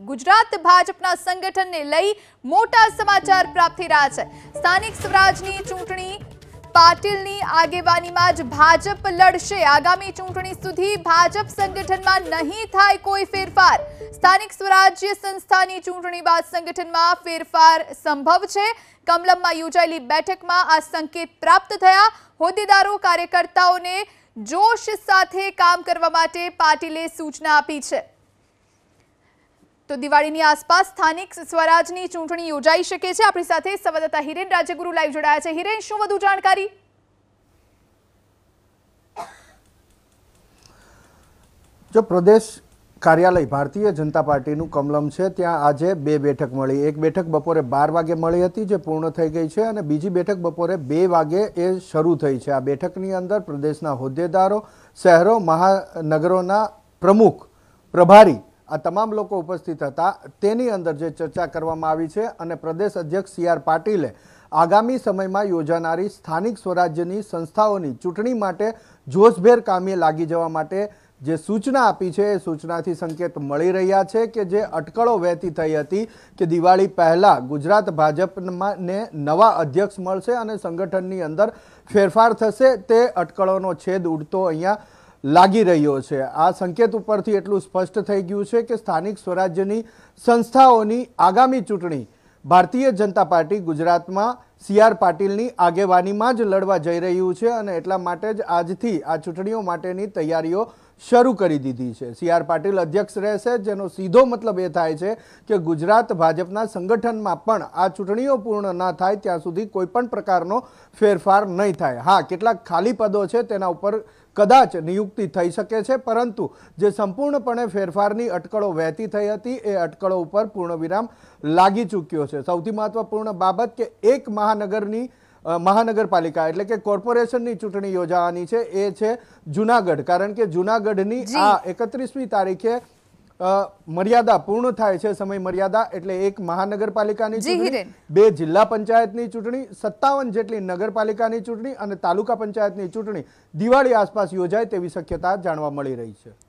ગુજરાત ભાજપના સંગઠનને લઈ મોટા સમાચાર પ્રાપ્ત થઈ રહ્યા છે। સ્થાનિક સ્વરાજની ચૂંટણી પાટીલની આગેવાનીમાં જ ભાજપ લડશે। આગામી ચૂંટણી સુધી ભાજપ સંગઠનમાં નહીં થાય કોઈ ફેરફાર। સ્થાનિક સ્વરાજ્ય સંસ્થાની ચૂંટણી બાદ સંગઠનમાં ફેરફાર સંભવ છે। કમલમમાં યોજાયેલી બેઠકમાં આ સંકેત પ્રાપ્ત થયા। હોદ્દેદારો કાર્યકર્તાઓને જોશ સાથે કામ કરવા માટે પાટીલે સૂચના આપી છે। તો દિવાળીની આસપાસ સ્થાનિક સ્વરાજની ચૂંટણી યોજાઈ શકે છે। આપણી સાથે સંવાદદાતા હિરેન રાજ્યગુરુ લાઈવ જોડાયા છે। હિરેન, શું વધુ જાણકારી? જો પ્રદેશ કાર્યાલય ભારતીય જનતા પાર્ટીનું કમલમ છે, ત્યાં આજે બે બેઠક મળી। એક બેઠક બપોરે 12 વાગે મળી હતી, જે પૂર્ણ થઈ ગઈ છે, અને બીજી બેઠક બપોરે 2 વાગે એ શરૂ થઈ છે। આ બેઠકની અંદર પ્રદેશના હોદ્દેદારો, શહેરો, મહાનગરોના પ્રમુખ, પ્રભારી, આ તમામ લોકો ઉપસ્થિત હતા। તેની અંદર જે ચર્ચા કરવામાં આવી છે અને પ્રદેશ અધ્યક્ષ CR પાટીલે આગામી સમયમાં યોજાનારી સ્થાનિક સ્વરાજ્યની સંસ્થાઓની ચૂંટણી માટે જોશભેર કામે લાગી જવા માટે જે સૂચના આપી છે, એ સૂચનાથી સંકેત મળી રહ્યા છે કે જે અટકળો વહેતી થઈ હતી કે દિવાળી પહેલાં ગુજરાત ભાજપને નવા અધ્યક્ષ મળશે અને સંગઠનની અંદર ફેરફાર થશે, તે અટકળોનો છેદ ઉડતો અહીંયા લાગી રહ્યો છે। આ સંકેત ઉપરથી એટલું સ્પષ્ટ થઈ ગયું છે કે સ્થાનિક સ્વરાજ્યની સંસ્થાઓની આગામી ચૂંટણી ભારતીય જનતા પાર્ટી ગુજરાતમાં CR પાટીલની આગેવાનીમાં જ લડવા જઈ રહ્યું છે અને એટલા માટે જ આજથી આ ચૂંટણીઓ માટેની તૈયારીઓ શરૂ કરી દીધી છે। CR પાટીલ અધ્યક્ષ રહેશે, જેનો સીધો મતલબ એ થાય છે કે ગુજરાત ભાજપના સંગઠનમાં પણ આ ચૂંટણીઓ પૂર્ણ ન થાય ત્યાં સુધી કોઈ પણ પ્રકારનો ફેરફાર નહીં થાય। હા, કેટલાક ખાલી પદો છે તેના ઉપર કદાચ નિયુક્તિ થઈ શકે છે, પરંતુ જે સંપૂર્ણપણે ફેરફારની અટકળો વહેતી થઈ હતી એ અટકળો ઉપર પૂર્ણવિરામ લાગી ચૂક્યો છે। સૌથી મહત્વપૂર્ણ બાબત કે એક મહાનગરપાલિકા એટલે કે કોર્પોરેશનની ચૂંટણી યોજાવાની છે, એ છે જૂનાગઢ। કારણ કે જૂનાગઢની આ 31મી તારીખે મર્યાદા પૂર્ણ થાય છે, સમય મર્યાદા। એટલે એક મહાનગરપાલિકાની ચૂંટણી, 2 જિલ્લા પંચાયતની ચૂંટણી, 57 જેટલી નગરપાલિકાની ચૂંટણી અને તાલુકા પંચાયતની ચૂંટણી દિવાળી આસપાસ યોજાય તેવી શક્યતા જાણવા મળી રહી છે।